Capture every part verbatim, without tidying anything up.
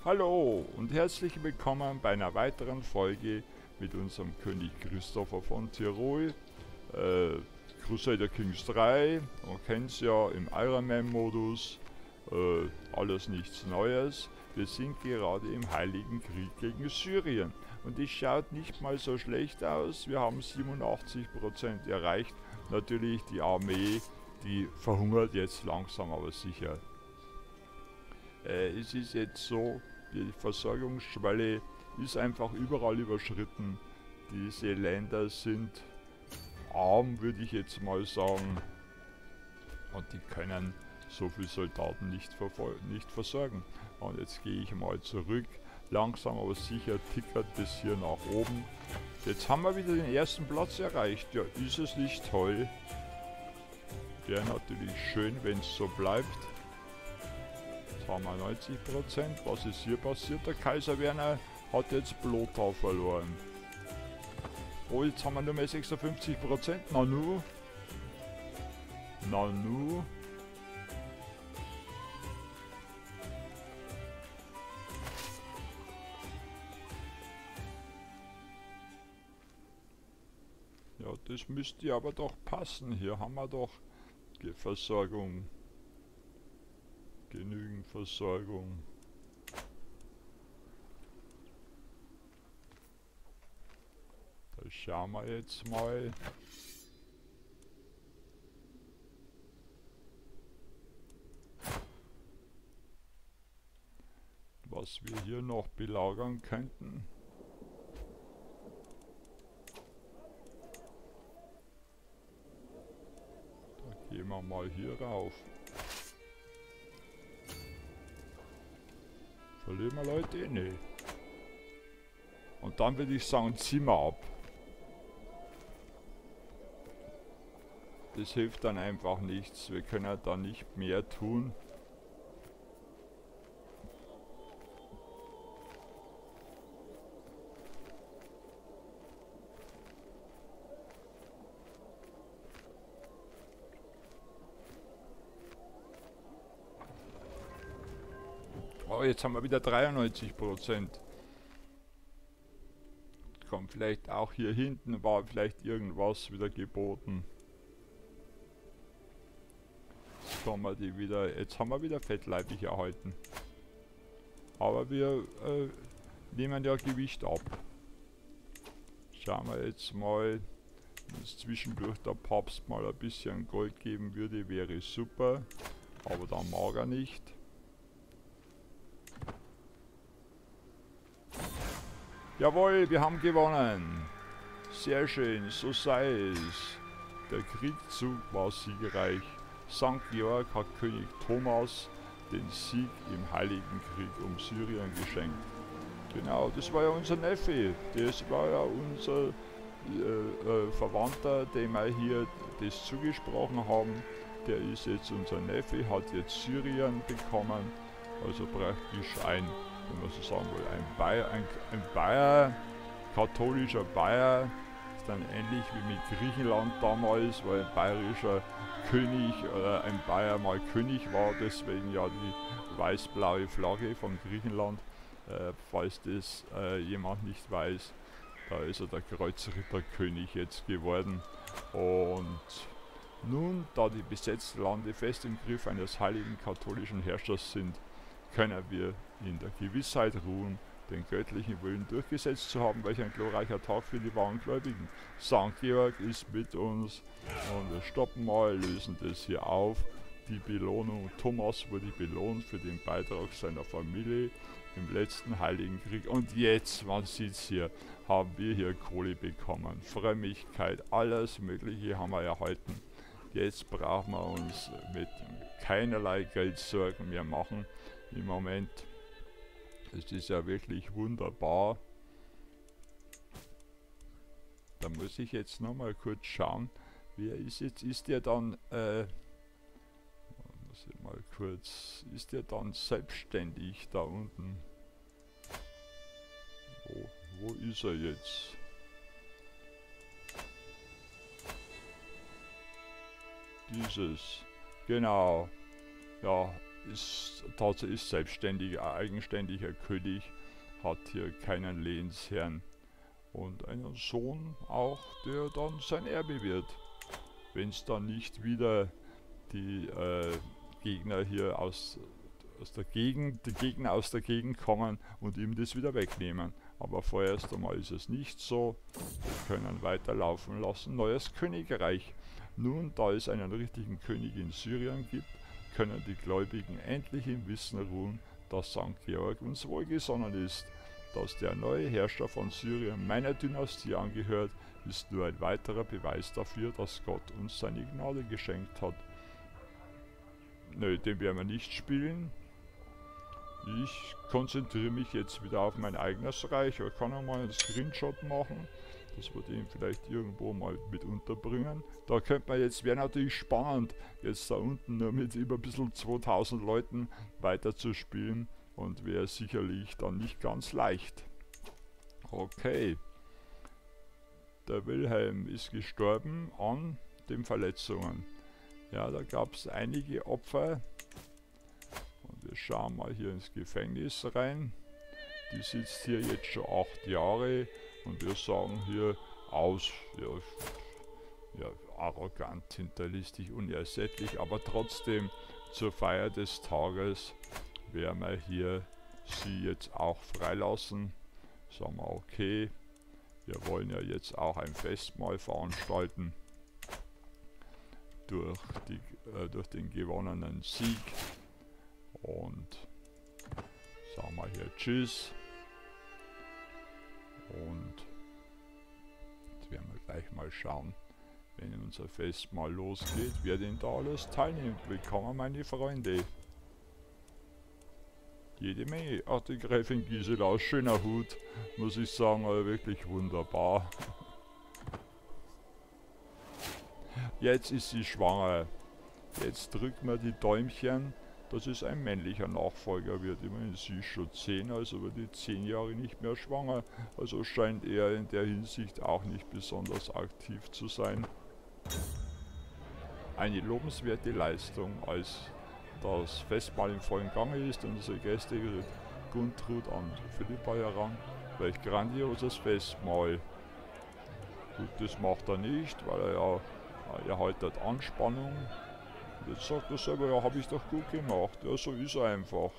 Hallo und herzlich willkommen bei einer weiteren Folge mit unserem König Christopher von Tirol. Äh, Crusader Kings drei, man kennt es ja im Ironman-Modus, äh, alles nichts Neues. Wir sind gerade im Heiligen Krieg gegen Syrien und es schaut nicht mal so schlecht aus. Wir haben siebenundachtzig Prozent erreicht. Natürlich die Armee, die verhungert jetzt langsam aber sicher. Äh, es ist jetzt so, die Versorgungsschwelle ist einfach überall überschritten. Diese Länder sind arm, würde ich jetzt mal sagen. Und die können so viele Soldaten nicht, nicht versorgen. Und jetzt gehe ich mal zurück. Langsam aber sicher tickert das hier nach oben. Jetzt haben wir wieder den ersten Platz erreicht. Ja, ist es nicht toll? Wäre natürlich schön, wenn es so bleibt. Jetzt haben wir neunzig Prozent. Was ist hier passiert? Der Kaiser Werner hat jetzt Blothau verloren. Oh, jetzt haben wir nur mehr sechsundfünfzig Prozent. Nanu. Nanu. Ja, das müsste aber doch passen. Hier haben wir doch die Versorgung. Genügend Versorgung. Da schauen wir jetzt mal. Was wir hier noch belagern könnten. Da gehen wir mal hier rauf. Verlieren wir Leute? Nee. Und dann würde ich sagen, ziehen wir ab. Das hilft dann einfach nichts. Wir können da nicht mehr tun. Oh, jetzt haben wir wieder dreiundneunzig Prozent. Kommt vielleicht auch hier hinten, war vielleicht irgendwas wieder geboten. Jetzt, kommen wir die wieder, jetzt haben wir wieder fettleibig erhalten. Aber wir äh, nehmen ja Gewicht ab. Schauen wir jetzt mal, wenn es zwischendurch der Papst mal ein bisschen Gold geben würde, wäre super. Aber dann mag er nicht. Jawohl, wir haben gewonnen. Sehr schön, so sei es. Der Kriegszug war siegreich. Sankt Georg hat König Thomas den Sieg im Heiligen Krieg um Syrien geschenkt. Genau, das war ja unser Neffe. Das war ja unser äh, äh, Verwandter, dem wir hier das zugesprochen haben. Der ist jetzt unser Neffe, hat jetzt Syrien bekommen. Also praktisch ein, wenn man so sagen will, ein Bayer, ein, ein Bayer, katholischer Bayer, ist dann ähnlich wie mit Griechenland damals, weil ein bayerischer König oder ein Bayer mal König war, deswegen ja die weiß-blaue Flagge von Griechenland, äh, falls das äh, jemand nicht weiß, da ist er der Kreuzritterkönig jetzt geworden. Und nun, da die besetzten Lande fest im Griff eines heiligen katholischen Herrschers sind, können wir in der Gewissheit ruhen, den göttlichen Willen durchgesetzt zu haben, welch ein glorreicher Tag für die wahren Gläubigen. Sankt Georg ist mit uns und wir stoppen mal, lösen das hier auf. Die Belohnung, Thomas wurde belohnt für den Beitrag seiner Familie im letzten Heiligen Krieg. Und jetzt, man sieht es hier, haben wir hier Kohle bekommen. Frömmigkeit, alles Mögliche haben wir erhalten. Jetzt brauchen wir uns mit keinerlei Geldsorgen mehr machen. Im Moment, es ist ja wirklich wunderbar. Da muss ich jetzt noch mal kurz schauen, wer ist jetzt, ist der dann, äh, muss ich mal kurz, ist der dann selbstständig da unten? Wo, wo ist er jetzt? Dieses, genau, ja. ist tatsächlich selbstständiger, eigenständiger König, hat hier keinen Lehensherrn und einen Sohn auch, der dann sein Erbe wird, wenn es dann nicht wieder die äh, Gegner hier aus, aus der Gegend, die Gegner aus der Gegend kommen und ihm das wieder wegnehmen. Aber vorerst einmal ist es nicht so. Wir können weiterlaufen lassen. Neues Königreich. Nun, da es einen richtigen König in Syrien gibt, können die Gläubigen endlich im Wissen ruhen, dass Sankt Georg uns wohlgesonnen ist. Dass der neue Herrscher von Syrien meiner Dynastie angehört, ist nur ein weiterer Beweis dafür, dass Gott uns seine Gnade geschenkt hat. Nö, den werden wir nicht spielen. Ich konzentriere mich jetzt wieder auf mein eigenes Reich. Ich kann ja mal einen Screenshot machen, dass wir den vielleicht irgendwo mal mit unterbringen. Da könnte man jetzt, wäre natürlich spannend, jetzt da unten nur mit über ein bisschen zweitausend Leuten weiter zu spielen und wäre sicherlich dann nicht ganz leicht. Okay. Der Wilhelm ist gestorben an den Verletzungen. Ja, da gab es einige Opfer. Und wir schauen mal hier ins Gefängnis rein. Die sitzt hier jetzt schon acht Jahre und wir sagen hier aus, ja, ja, arrogant, hinterlistig, unersättlich, aber trotzdem zur Feier des Tages werden wir hier sie jetzt auch freilassen. Sagen wir okay, wir wollen ja jetzt auch ein Festmahl veranstalten durch, die, äh, durch den gewonnenen Sieg. Und sagen wir hier Tschüss. Und jetzt werden wir gleich mal schauen, wenn unser Festmahl losgeht, wer denn da alles teilnimmt. Willkommen meine Freunde. Jede Menge. Ach, die Gräfin Gisela, schöner Hut, muss ich sagen, aber wirklich wunderbar. Jetzt ist sie schwanger. Jetzt drücken wir die Däumchen, dass es ein männlicher Nachfolger wird. Immerhin, sie ist schon zehn, also wird die zehn Jahre nicht mehr schwanger. Also scheint er in der Hinsicht auch nicht besonders aktiv zu sein. Eine lobenswerte Leistung, als das Festmahl im vollen Gange ist und unsere Gäste Gundrud an Philippa heran. Welch grandioses Festmahl. Gut, das macht er nicht, weil er ja er haltet Anspannung. Und jetzt sagt er selber, ja, habe ich doch gut gemacht. Ja, so ist er einfach.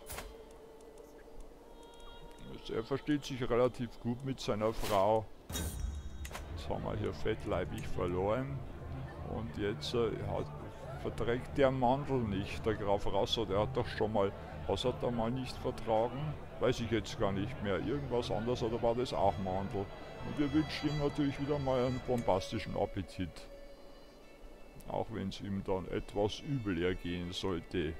Also er versteht sich relativ gut mit seiner Frau. Jetzt haben wir hier fettleibig verloren. Und jetzt äh, hat, verträgt der Mandel nicht, der Graf Rasser. Der hat doch schon mal, was hat er mal nicht vertragen? Weiß ich jetzt gar nicht mehr. Irgendwas anderes, oder war das auch Mandel? Und wir wünschen ihm natürlich wieder mal einen bombastischen Appetit. Auch wenn es ihm dann etwas übel ergehen sollte.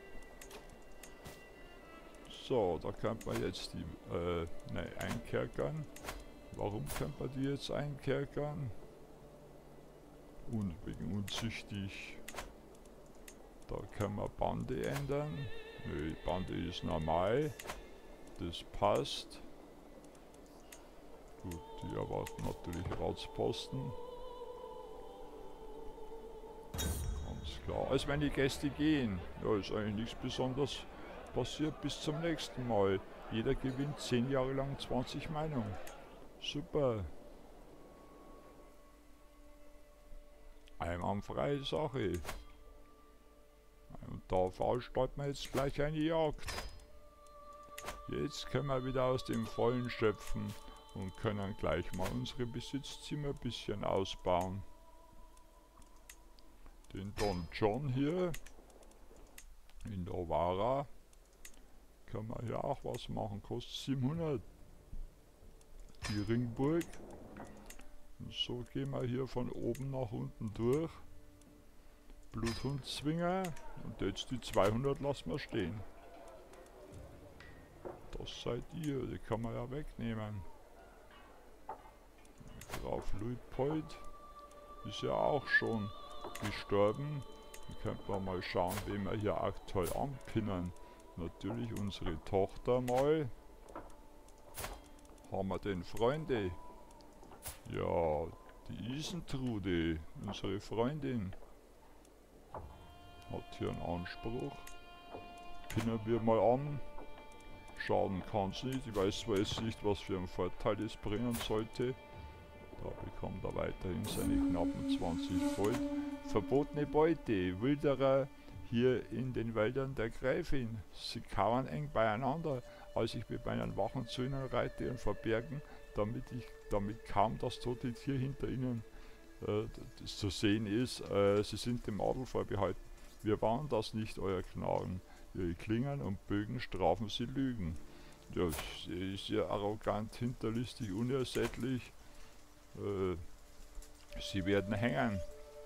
So, da könnte man jetzt die äh, ne, einkerkern. Warum könnte man die jetzt einkerkern? Und wegen unzüchtig. Da können wir Bande ändern. Nö, die Bande ist normal. Das passt. Gut, die erwarten natürlich Ratsposten. Ganz klar. Als wenn die Gäste gehen. Ja, ist eigentlich nichts Besonderes passiert. Bis zum nächsten Mal. Jeder gewinnt zehn Jahre lang zwanzig Meinungen. Super. Einwandfreie Sache. Und da veranstalten wir jetzt gleich eine Jagd. Jetzt können wir wieder aus dem Vollen schöpfen und können gleich mal unsere Besitzzimmer ein bisschen ausbauen. Den Don John hier in Novara können wir hier auch was machen, kostet siebenhundert. Die Ringburg. Und so gehen wir hier von oben nach unten durch. Bluthundzwinger und jetzt die zweihundert lassen wir stehen. Das seid ihr, die kann man ja wegnehmen. Graf Luitpold ist ja auch schon gestorben. Dann könnten wir mal schauen, wen wir hier aktuell anpinnen. Natürlich unsere Tochter mal. Haben wir denn Freunde? Ja, die Isentrude, unsere Freundin, hat hier einen Anspruch. Pinnen wir mal an. Schaden kann es nicht. Ich weiß zwar jetzt nicht, was für einen Vorteil es bringen sollte. Da bekommt er weiterhin seine knappen zwanzig Gold. Verbotene Beute. Wilderer hier in den Wäldern der Gräfin. Sie kauern eng beieinander, als ich mit meinen Wachen zu ihnen reite und verbergen, damit ich damit kaum das tote Tier hinter ihnen äh, zu sehen ist. Äh, sie sind dem Adel vorbehalten. Wir waren das nicht, euer Gnaden. Ihre Klingen und Bögen strafen sie Lügen. Ja, sie ist ja arrogant, hinterlistig, unersättlich. Äh, sie werden hängen.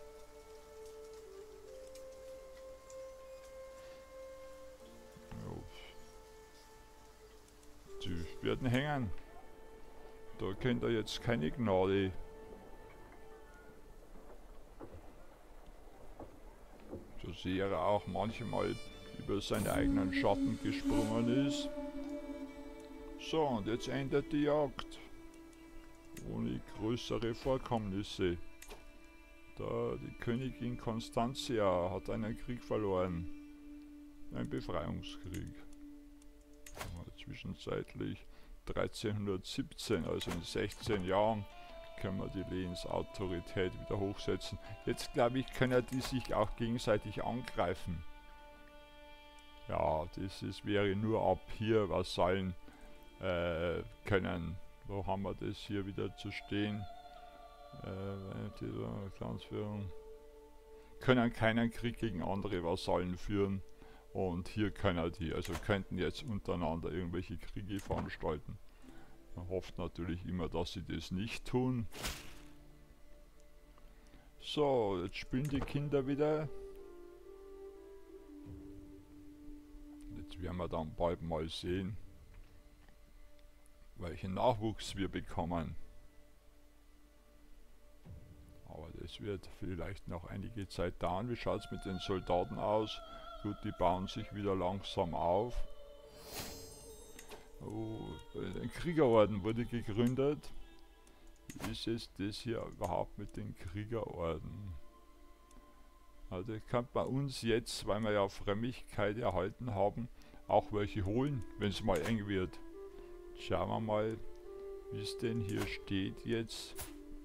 Sie werden hängen. Da kennt er jetzt keine Gnade. So sehr er auch manchmal über seine eigenen Schatten gesprungen ist. So, und jetzt endet die Jagd. Ohne größere Vorkommnisse. Da die Königin Constantia hat einen Krieg verloren. Ein Befreiungskrieg. Zwischenzeitlich dreizehnhundertsiebzehn, also in sechzehn Jahren, können wir die Lehensautorität wieder hochsetzen. Jetzt glaube ich, können die sich auch gegenseitig angreifen. Ja, das ist, wäre nur ab hier Vasallen äh, können. Wo haben wir das hier wieder zu stehen? Äh, dieser Clansführung. Können keinen Krieg gegen andere Vasallen führen. Und hier können die, also könnten jetzt untereinander irgendwelche Kriege veranstalten. Man hofft natürlich immer, dass sie das nicht tun. So, jetzt spielen die Kinder wieder. Jetzt werden wir dann bald mal sehen, welchen Nachwuchs wir bekommen. Aber das wird vielleicht noch einige Zeit dauern. Wie schaut es mit den Soldaten aus? Gut, die bauen sich wieder langsam auf. Oh, ein Kriegerorden wurde gegründet. Wie ist es das hier überhaupt mit den Kriegerorden? Also kann bei uns jetzt, weil wir ja Frömmigkeit erhalten haben, auch welche holen, wenn es mal eng wird. Schauen wir mal, wie es denn hier steht jetzt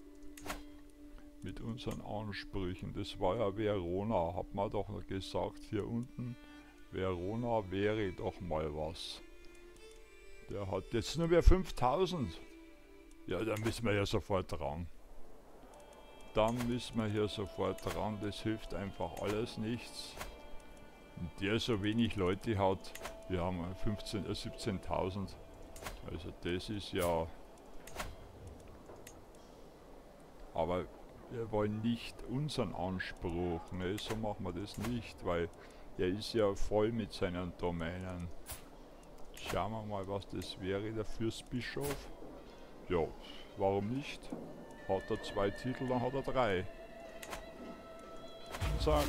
mit unseren Ansprüchen. Das war ja Verona, hat man doch noch gesagt hier unten. Verona wäre doch mal was. Der hat jetzt nur mehr fünftausend. Ja, da müssen wir ja sofort dran. Dann müssen wir hier sofort dran, das hilft einfach alles nichts. Und der so wenig Leute hat, wir haben fünfzehntausend, siebzehntausend. Also das ist ja... Aber wir wollen nicht unseren Anspruch, ne? So machen wir das nicht, weil er ist ja voll mit seinen Domänen. Schauen wir mal, was das wäre, der Fürstbischof. Ja, warum nicht? Hat er zwei Titel, dann hat er drei. Zack.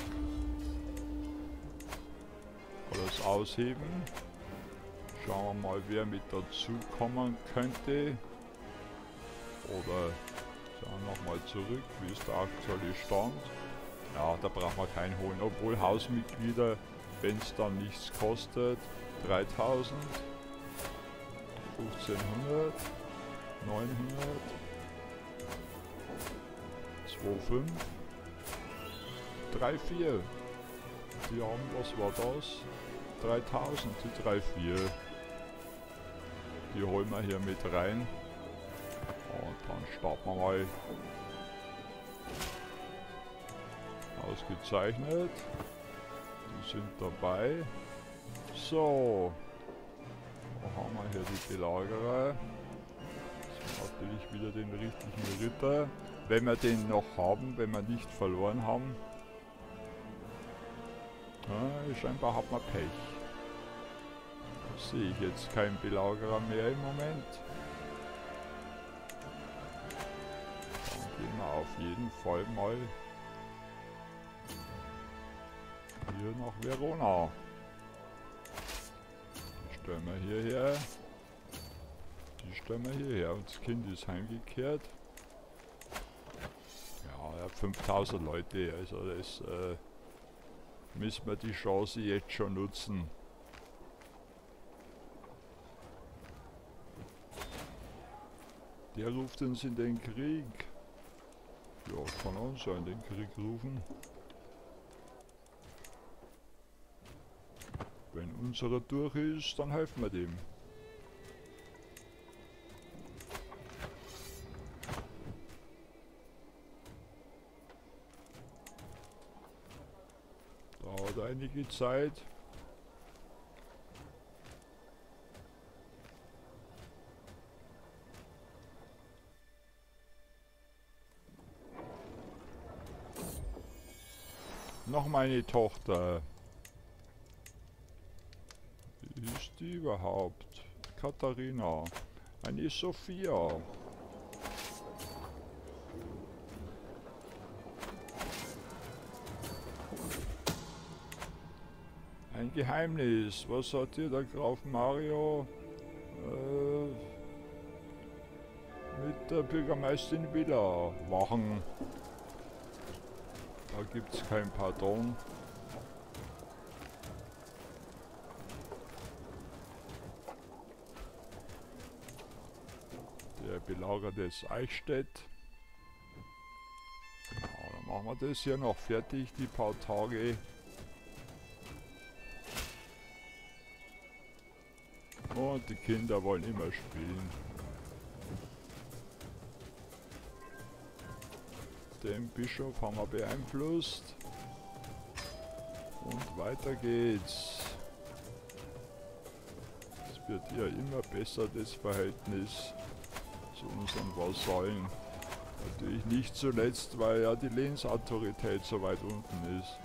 Alles ausheben. Schauen wir mal, wer mit dazu kommen könnte. Oder schauen wir nochmal zurück, wie ist der aktuelle Stand. Ja, da braucht man keinen holen, obwohl Hausmitglieder, wenn es dann nichts kostet, dreitausend, fünfzehnhundert, neunhundert, zwei Komma fünf, drei Komma vier. Die haben, was war das? dreitausend, die drei Komma vier. Die holen wir hier mit rein. Und dann starten wir mal. Ausgezeichnet. Die sind dabei. So. Da haben wir hier die Belagerer. Das ist natürlich wieder den richtigen Ritter. Wenn wir den noch haben, wenn wir nicht verloren haben. Ja, scheinbar hat man Pech. Da sehe ich jetzt keinen Belagerer mehr im Moment. Dann gehen wir auf jeden Fall mal hier nach Verona. Die stellen wir hierher. Die stellen wir hierher. Und das Kind ist heimgekehrt. Ja, er hat fünftausend Leute. Also das äh, müssen wir die Chance jetzt schon nutzen. Der ruft uns in den Krieg. Ja, kann auch sein, den Krieg rufen. Wenn unserer durch ist, dann helfen wir dem. Dauert einige Zeit. Noch meine Tochter. Wie ist die überhaupt? Katharina. Eine Sophia. Ein Geheimnis. Was hat hier der Graf Mario äh, mit der Bürgermeisterin Villa machen? Da gibt es kein Pardon. Der belagert jetzt Eichstätt. Genau, dann machen wir das hier noch fertig, die paar Tage. Und die Kinder wollen immer spielen. Den Bischof haben wir beeinflusst. Und weiter geht's. Es wird ja immer besser, das Verhältnis zu unseren Vasallen. Natürlich nicht zuletzt, weil ja die Lehnsautorität so weit unten ist.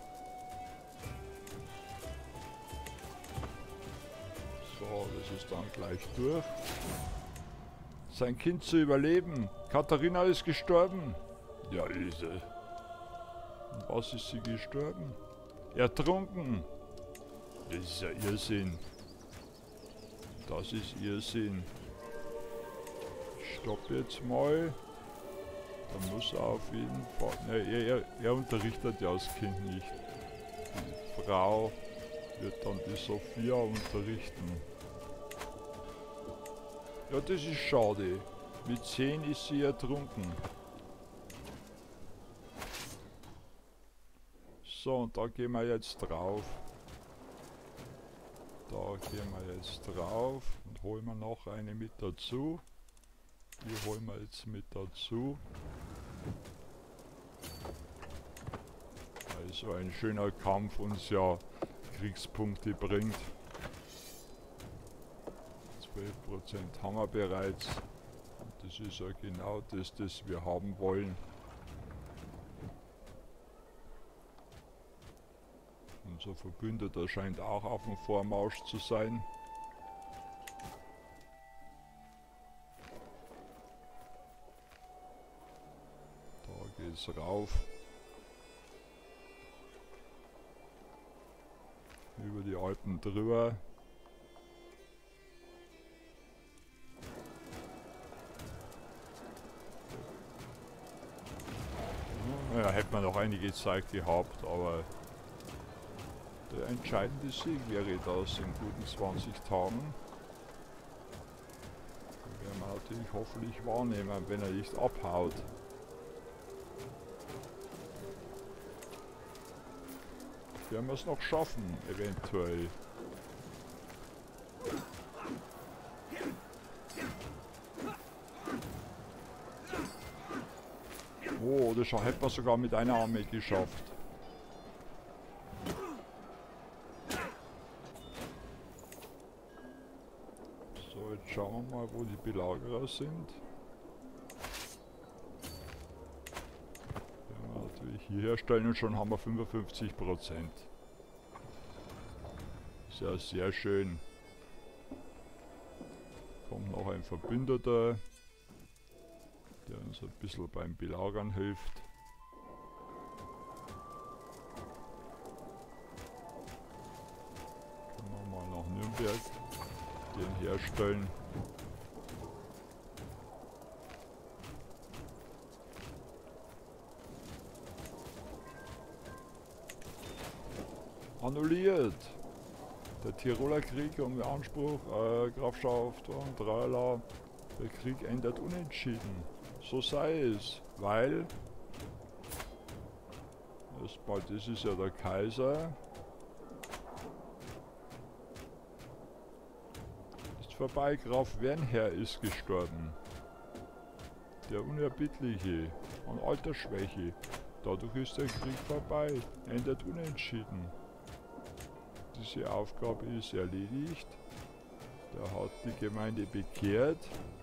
So, das ist dann gleich durch. Sein Kind zu überleben. Katharina ist gestorben. Ja, ist sie. Und was ist sie gestorben? Ertrunken. Das ist ja Irrsinn. Das ist Irrsinn. Ich stopp jetzt mal. Da muss er auf jeden Fall... Ne, er, er, er unterrichtet ja das Kind nicht. Die Frau wird dann die Sophia unterrichten. Ja, das ist schade. Mit zehn ist sie ertrunken. So, und da gehen wir jetzt drauf. Da gehen wir jetzt drauf und holen wir noch eine mit dazu. Die holen wir jetzt mit dazu. Also ein schöner Kampf uns ja Kriegspunkte bringt. zwölf Prozent haben wir bereits. Und das ist ja genau das, das wir haben wollen. Unser Verbündeter scheint auch auf dem Vormarsch zu sein. Da geht's rauf. Über die Alpen drüber. Ja, hätte man noch einige Zeit gehabt, aber der entscheidende Sieg wäre das in guten zwanzig Tagen. Den werden wir natürlich hoffentlich wahrnehmen, wenn er nicht abhaut. Werden wir es noch schaffen, eventuell. Oh, das hätte man sogar mit einer Armee geschafft. So, jetzt schauen wir mal, wo die Belagerer sind. Werden wir natürlich hier herstellen und schon haben wir fünfundfünfzig Prozent. Ist ja sehr schön. Kommt noch ein Verbündeter, der uns ein bisschen beim Belagern hilft. Können wir mal nach Nürnberg den herstellen. Annulliert! Der Tiroler Krieg um den Anspruch, äh, Grafschaft und Tralala Der Krieg endet unentschieden. So sei es, weil... Erstmal, das ist ja der Kaiser. Ist vorbei, Graf Wernher ist gestorben. Der Unerbittliche, an Altersschwäche. Dadurch ist der Krieg vorbei, endet unentschieden. Diese Aufgabe ist erledigt. Der hat die Gemeinde bekehrt.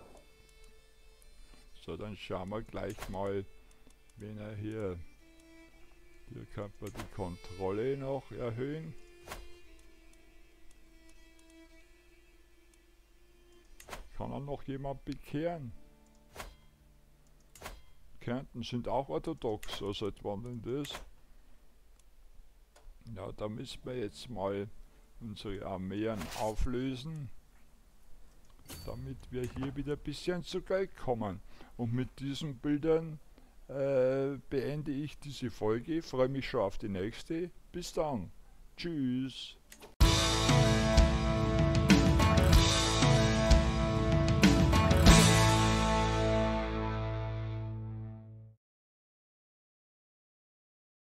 So, dann schauen wir gleich mal, wenn er hier... Hier kann man die Kontrolle noch erhöhen. Kann er noch jemand bekehren? Kärnten sind auch orthodox, also seit wann denn das? Ja, da müssen wir jetzt mal unsere Armeen auflösen, damit wir hier wieder ein bisschen zu Geld kommen. Und mit diesen Bildern äh, beende ich diese Folge, freue mich schon auf die nächste. Bis dann. Tschüss.